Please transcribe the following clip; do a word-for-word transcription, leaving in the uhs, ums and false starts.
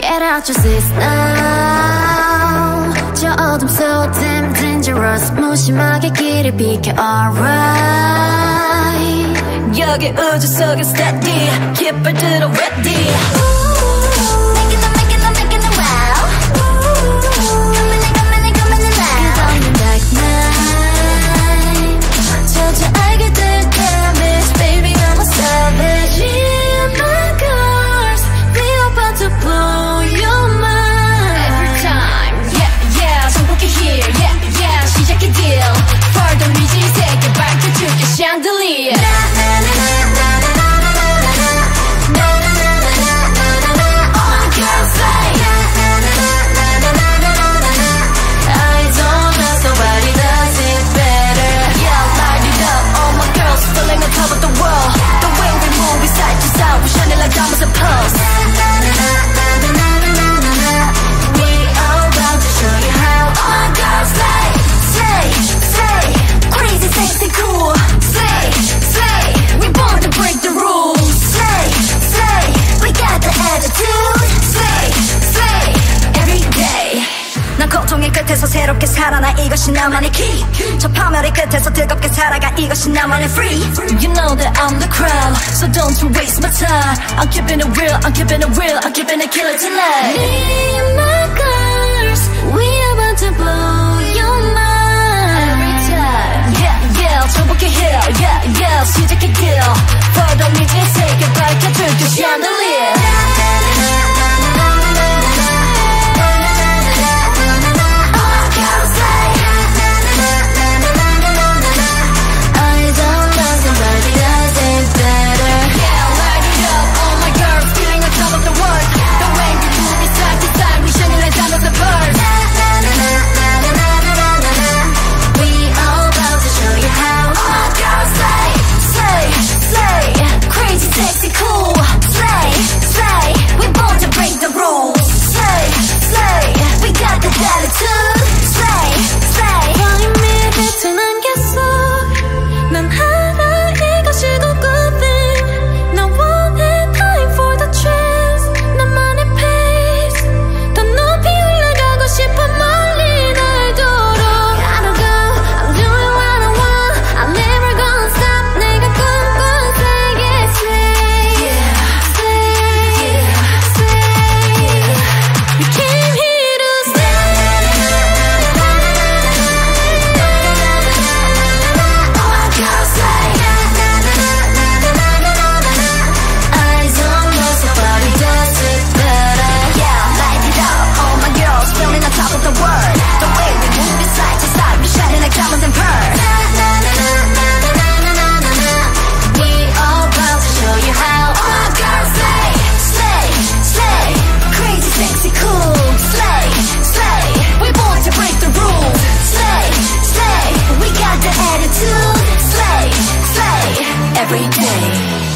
Get out your seats now. 저 어둠 so damn dangerous. 무심하게 길을 비켜 alright. 여기 우주 속에 steady. 깃발 들어 ready. 고통의 끝에서 새롭게 살아나 이것이 나만의 key. 저 파멸의 끝에서 뜨겁게 살아가 이것이 나만의 free. You know that I'm the crown, so don't you waste my time. I'm keeping it real, I'm keeping it real, I'm keeping it killer tonight. Me and my girls, we about to blow your mind. Every time, yeah, yeah, 정복해 here, yeah, yeah, 시작해 deal. Follow me, just take it back, 밝혀줄게 chandelier. Every day.